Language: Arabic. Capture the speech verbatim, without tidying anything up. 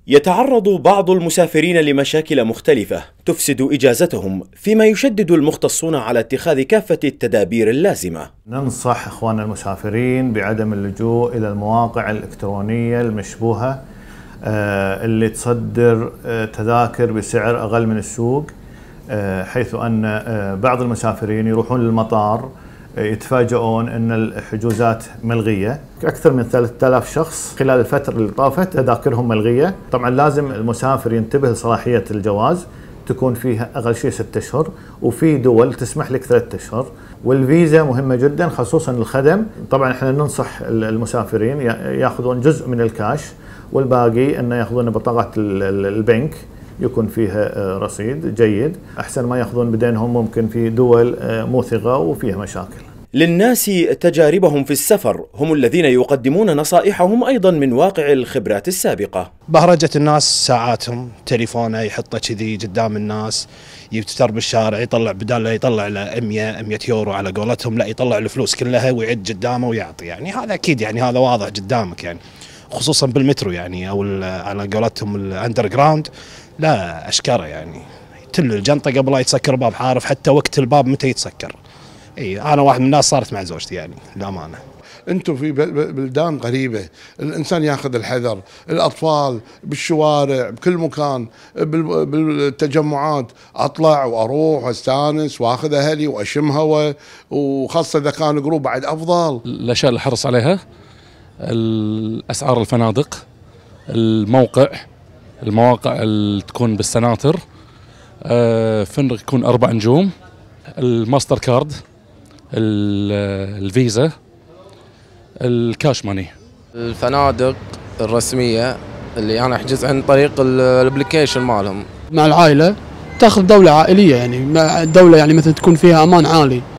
يتعرض بعض المسافرين لمشاكل مختلفة تفسد إجازتهم، فيما يشدد المختصون على اتخاذ كافة التدابير اللازمة. ننصح إخواننا المسافرين بعدم اللجوء إلى المواقع الإلكترونية المشبوهة اللي تصدر تذاكر بسعر أقل من السوق، حيث أن بعض المسافرين يروحون للمطار يتفاجئون أن الحجوزات ملغية. أكثر من ثلاثة آلاف شخص خلال الفترة اللي طافت تذاكرهم ملغية. طبعا لازم المسافر ينتبه لصلاحية الجواز، تكون فيها أقل شيء ستة أشهر، وفي دول تسمح لك ثلاثة أشهر، والفيزا مهمة جدا خصوصا الخدم. طبعا احنا ننصح المسافرين ياخذون جزء من الكاش والباقي أن ياخذون بطاقة البنك يكون فيها رصيد جيد، أحسن ما يأخذون بدينهم ممكن في دول موثقة وفيها مشاكل. للناس تجاربهم في السفر هم الذين يقدمون نصائحهم أيضا من واقع الخبرات السابقة. بهرجة الناس ساعاتهم، تليفونه يحطه كذي قدام الناس، يفتر بالشارع يطلع بدال لا يطلع له مئة مئة يورو على قولتهم، لا يطلع الفلوس كلها ويعد قدامه ويعطي. يعني هذا أكيد، يعني هذا واضح قدامك، يعني خصوصا بالمترو يعني او على قولتهم الاندر جراوند، لا اشكره يعني تل الجنطه قبل لا يتسكر الباب، عارف حتى وقت الباب متى يتسكر. اي انا واحد من الناس صارت مع زوجتي يعني للامانه. انتم في بلدان غريبه، الانسان ياخذ الحذر، الاطفال بالشوارع بكل مكان بالتجمعات، اطلع واروح واستانس واخذ اهلي واشم هواء، وخاصه اذا كان جروب بعد افضل. الاشياء اللي حرص عليها الأسعار الفنادق، الموقع، المواقع اللي تكون بالسناتر، فندق يكون أربع نجوم، الماستر كارد، الفيزا، الكاش ماني. الفنادق الرسمية اللي أنا أحجز عن طريق الابليكيشن مالهم. مع العائلة تاخذ دولة عائلية، يعني دولة يعني مثلا تكون فيها أمان عالي.